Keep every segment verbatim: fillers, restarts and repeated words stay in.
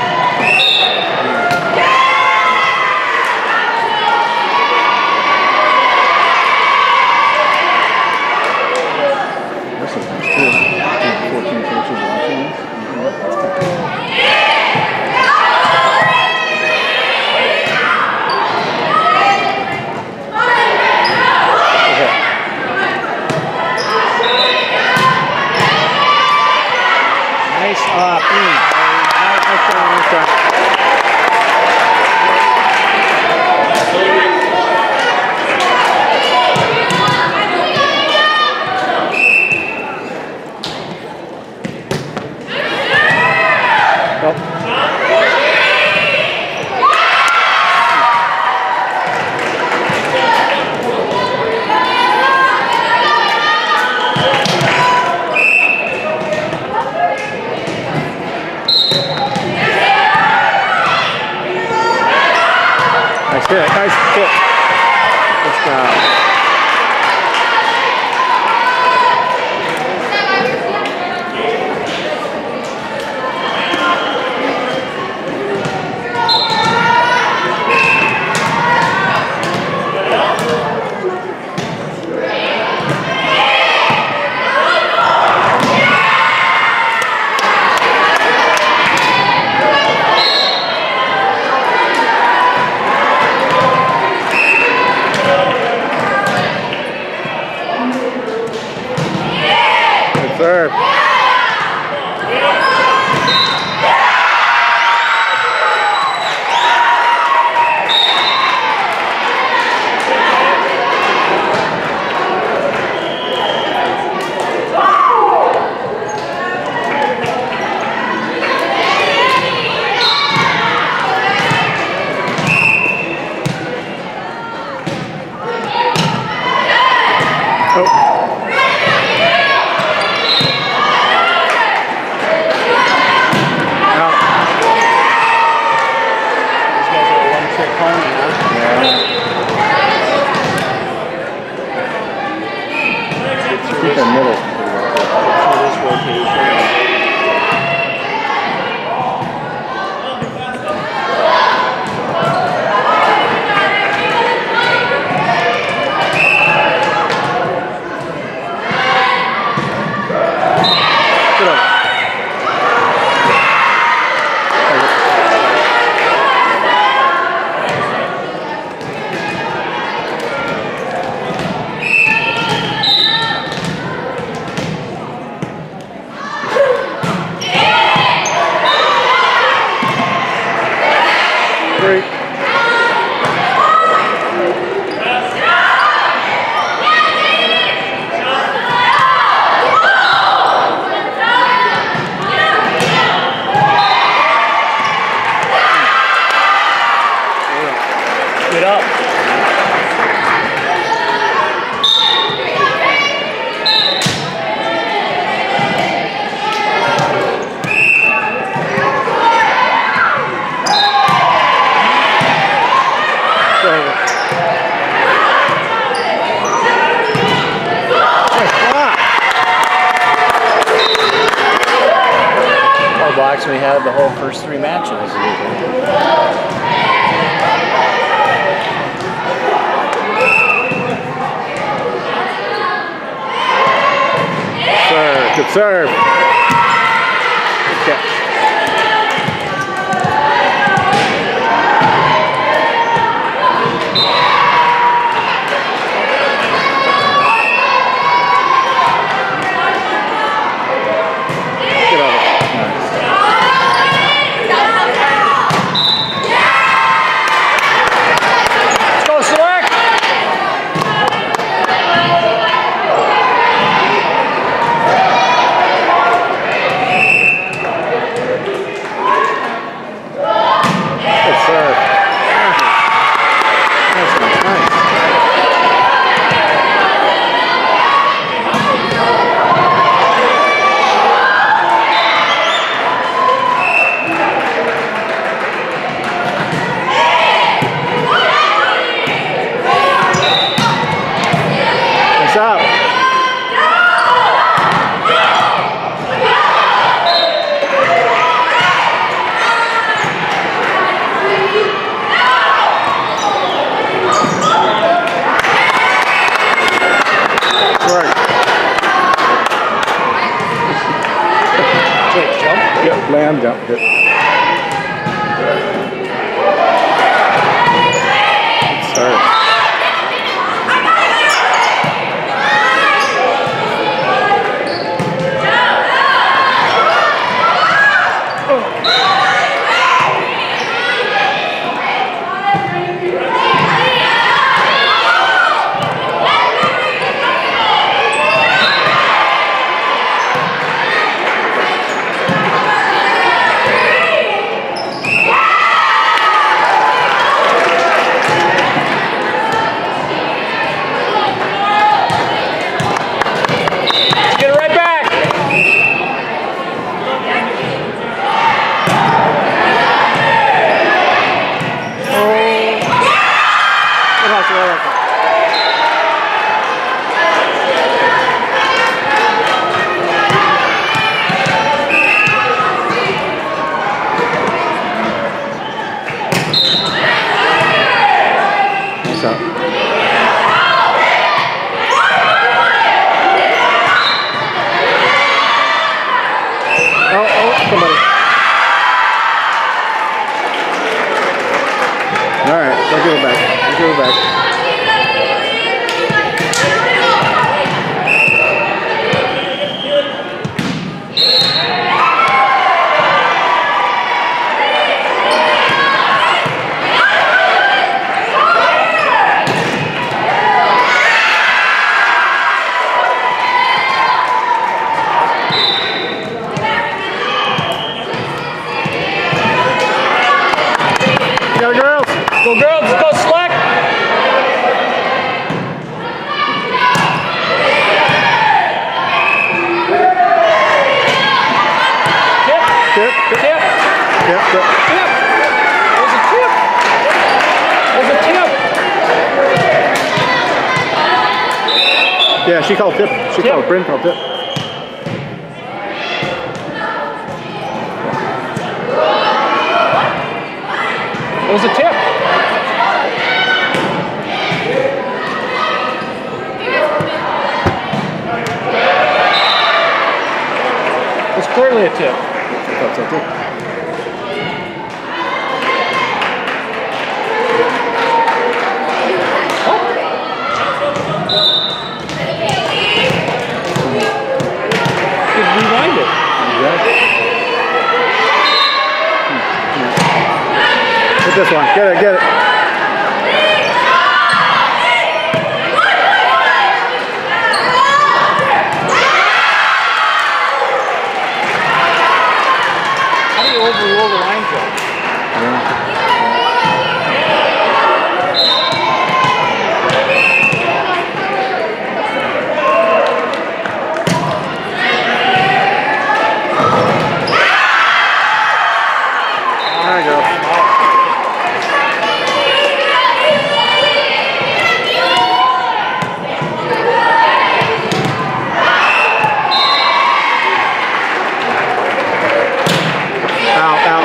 Yeah, nice kick. Good job. Serve. Get up. More blocks we had the whole first three matches. Good serve. Good catch. Get over it. Nice. Let's go, Select. hand jump. Good. Start. What's up? Oh, oh, somebody. All right, let's go back. Let's go back. Go girls! Go girls, let's go select! Tip! Tip! Tip! Tip! Tip! Tip! There's a tip! There's a tip! Yeah, she called tip. She Tip. called, Bryn called tip. It was a tip. It's clearly a tip. That's a tip. Just rewind it. Exactly. Get this one. Get it, get it. How do you overrule the line jump? There you go. Out, out.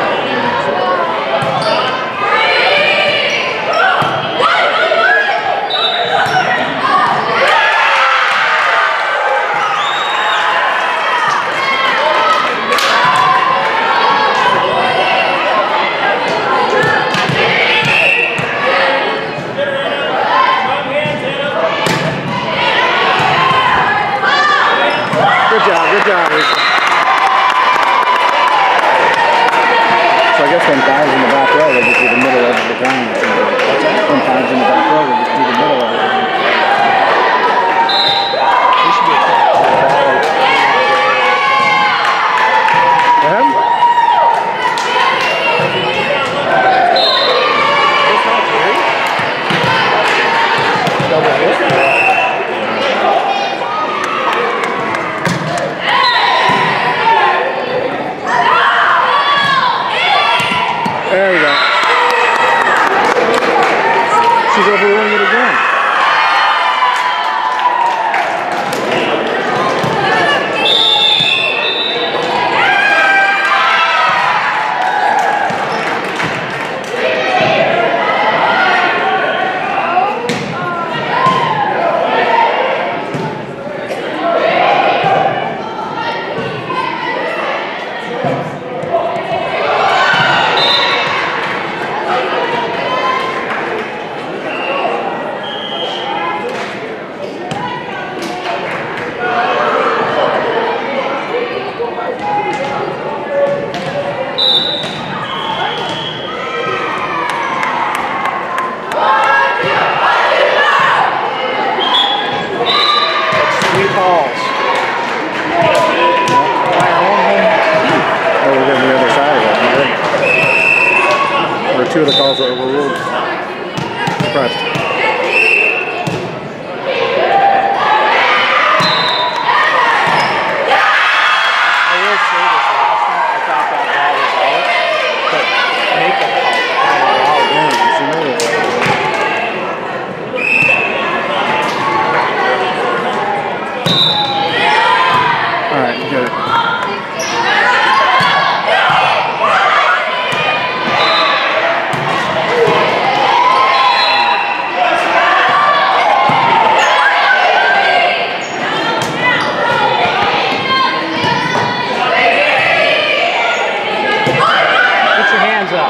Good job, good job, Lisa. So I guess when five's in the back row, they just do the middle of the ground. When five's in the back row, they just do the middle of it. This should be a tip. Them? It's not Jerry. Double hit. There we go. She's overruling it again. two of the calls were overruled. Surprised. I will say this last one, I thought that ball was out, but make a call. Oh, damn, she made it. Alright, get it. Put your hands up.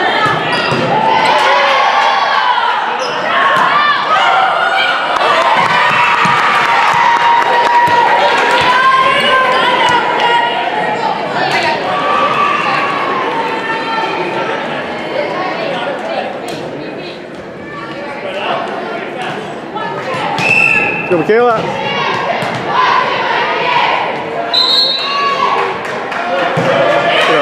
Go, Michaela. Go.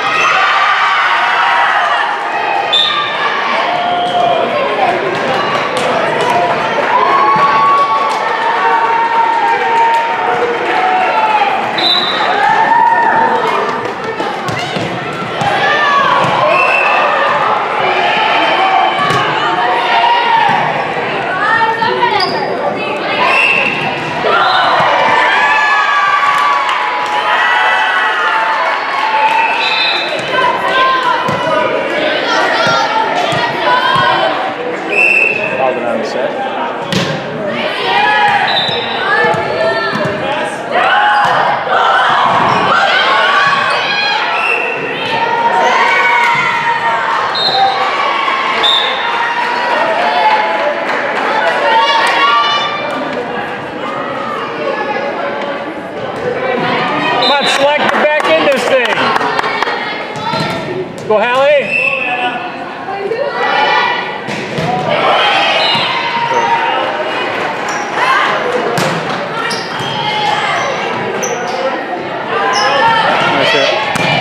Calvin on the set. Come on, Select, get back in this thing. Go, Hallie. Nice hit.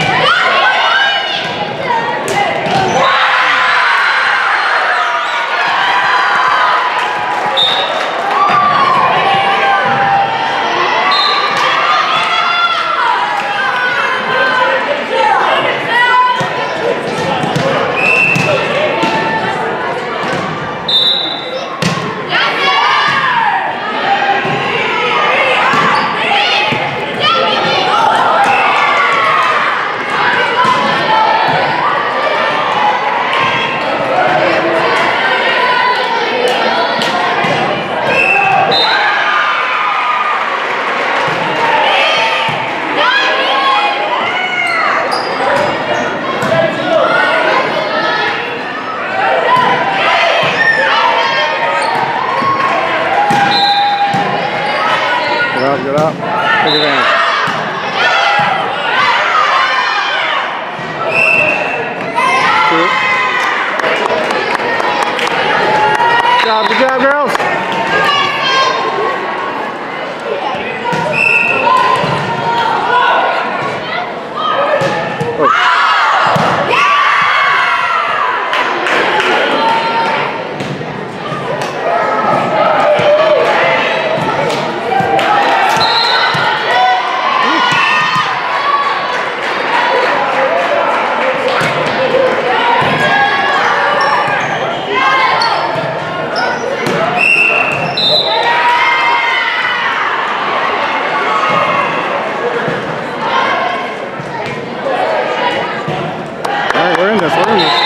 Get up, get up. Take advantage. Two. Good job, good job, girls. Oh. All right, we're in this, we're in this.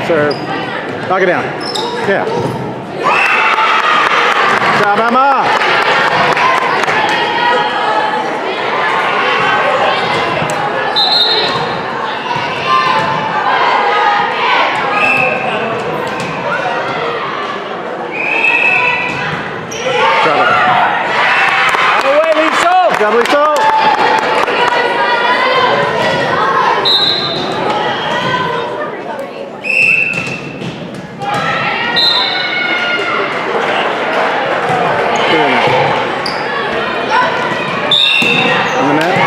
Good serve. Knock it down. Yeah. Good job, Emma. Doubly so. On the net.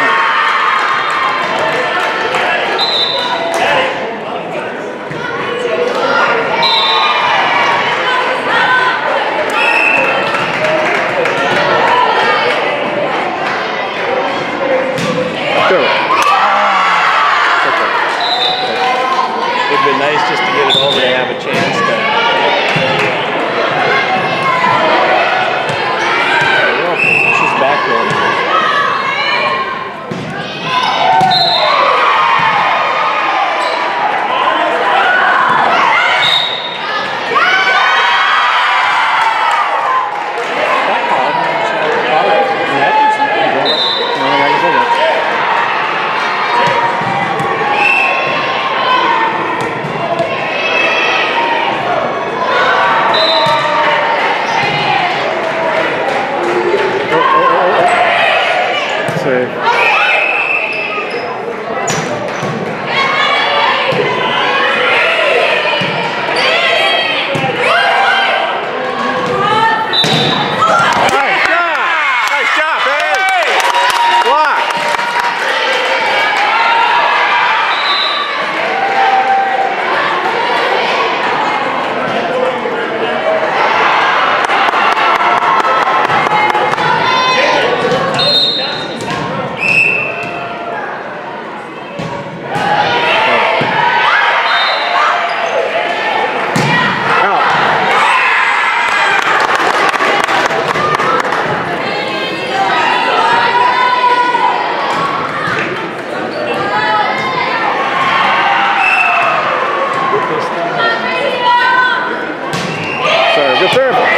It'd been nice just to get it over and have a chance to. She's back rolling. Good serve.